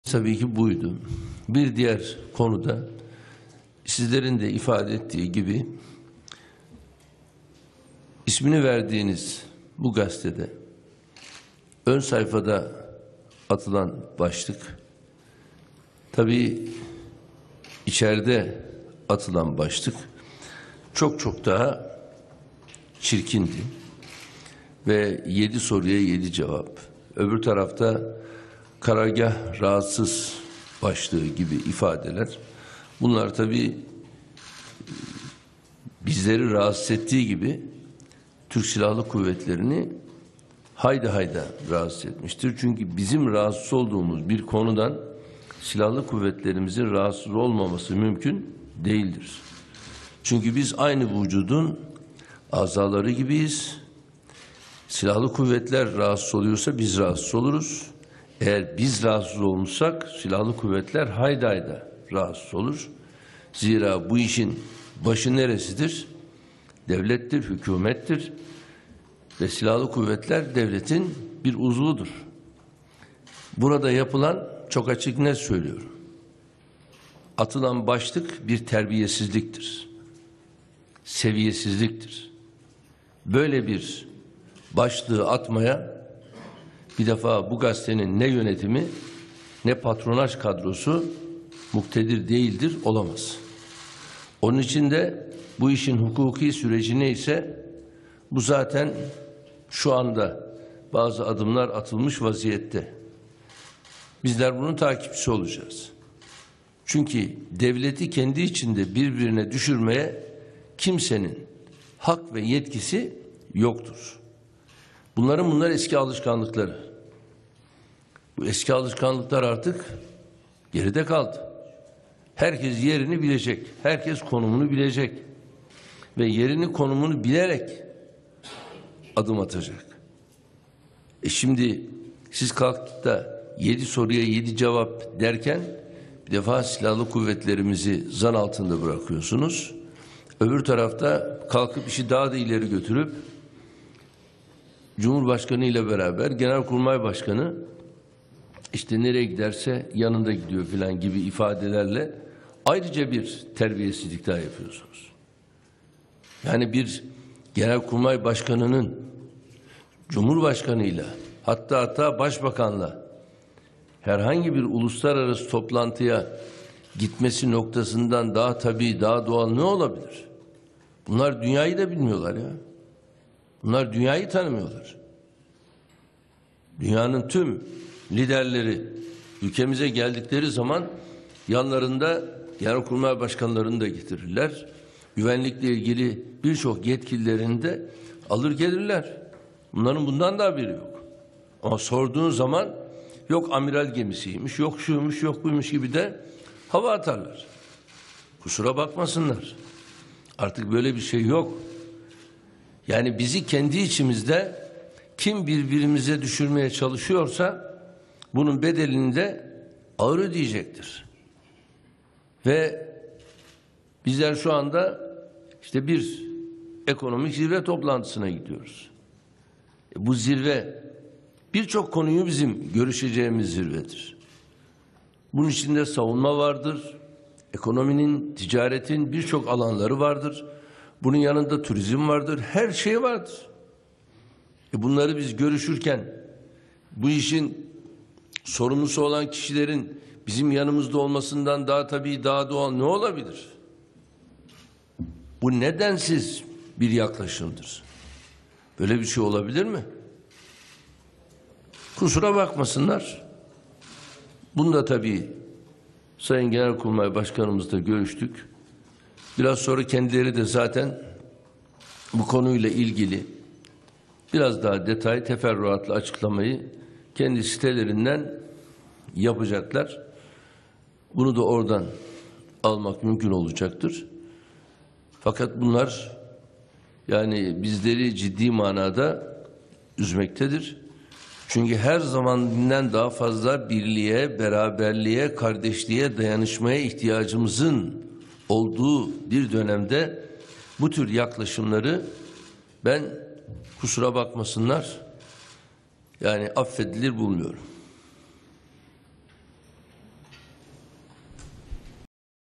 Tabii ki buydu. Bir diğer konuda sizlerin de ifade ettiği gibi ismini verdiğiniz bu gazetede ön sayfada atılan başlık, tabii içeride atılan başlık çok daha çirkindi ve 7 soruya 7 cevap. Öbür tarafta karargah rahatsız başlığı gibi ifadeler. Bunlar tabii bizleri rahatsız ettiği gibi Türk Silahlı Kuvvetleri'ni hayda rahatsız etmiştir. Çünkü bizim rahatsız olduğumuz bir konudan Silahlı Kuvvetlerimizin rahatsız olmaması mümkün değildir. Çünkü biz aynı vücudun azaları gibiyiz. Silahlı Kuvvetler rahatsız oluyorsa biz rahatsız oluruz. Eğer biz rahatsız olmuşsak Silahlı Kuvvetler hayda rahatsız olur. Zira bu işin başı neresidir? Devlettir, hükümettir ve Silahlı Kuvvetler devletin bir uzvudur. Burada yapılan çok açık net söylüyorum. Atılan başlık bir terbiyesizliktir. Seviyesizliktir. Böyle bir başlığı atmaya bir defa bu gazetenin ne yönetimi ne patronaj kadrosu muktedir değildir, olamaz. Onun için de bu işin hukuki süreci neyse bu zaten şu anda bazı adımlar atılmış vaziyette. Bizler bunun takipçisi olacağız. Çünkü devleti kendi içinde birbirine düşürmeye kimsenin hak ve yetkisi yoktur. Bunlar eski alışkanlıkları. Bu eski alışkanlıklar artık geride kaldı. Herkes yerini bilecek. Herkes konumunu bilecek. Ve yerini konumunu bilerek adım atacak. Şimdi siz kalkıp da 7 soruya 7 cevap derken bir defa Silahlı Kuvvetlerimizi zan altında bırakıyorsunuz. Öbür tarafta kalkıp işi daha da ileri götürüp Cumhurbaşkanı ile beraber Genelkurmay Başkanı işte nereye giderse yanında gidiyor filan gibi ifadelerle ayrıca bir terbiyesizlik daha yapıyorsunuz. Yani bir Genelkurmay Başkanı'nın Cumhurbaşkanı'yla hatta Başbakan'la herhangi bir uluslararası toplantıya gitmesi noktasından daha tabii, daha doğal ne olabilir? Bunlar dünyayı da bilmiyorlar ya. Bunlar dünyayı tanımıyorlar. Dünyanın tüm liderleri ülkemize geldikleri zaman yanlarında Genelkurmay Başkanlarını da getirirler. Güvenlikle ilgili birçok yetkililerini de alır gelirler. Bunların bundan da haberi yok. Ama sorduğun zaman yok amiral gemisiymiş, yok şuymuş, yok buymuş gibi de hava atarlar. Kusura bakmasınlar. Artık böyle bir şey yok. Yani bizi kendi içimizde kim birbirimize düşürmeye çalışıyorsa bunun bedelini de ağır ödeyecektir. Ve bizler şu anda işte bir ekonomik zirve toplantısına gidiyoruz. Bu zirve birçok konuyu bizim görüşeceğimiz zirvedir. Bunun içinde savunma vardır, ekonominin, ticaretin birçok alanları vardır. Bunun yanında turizm vardır, her şey vardır. Bunları biz görüşürken bu işin sorumlusu olan kişilerin bizim yanımızda olmasından daha tabii, daha doğal ne olabilir? Bu nedensiz bir yaklaşımdır. Böyle bir şey olabilir mi? Kusura bakmasınlar. Bunu da tabii Sayın Genelkurmay Başkanımızla görüştük. Biraz sonra kendileri de zaten bu konuyla ilgili biraz daha detay, teferruatlı açıklamayı kendi sitelerinden yapacaklar. Bunu da oradan almak mümkün olacaktır. Fakat bunlar yani bizleri ciddi manada üzmektedir. Çünkü her zamandan daha fazla birliğe, beraberliğe, kardeşliğe, dayanışmaya ihtiyacımızın olduğu bir dönemde bu tür yaklaşımları ben kusura bakmasınlar yani affedilir bulmuyorum.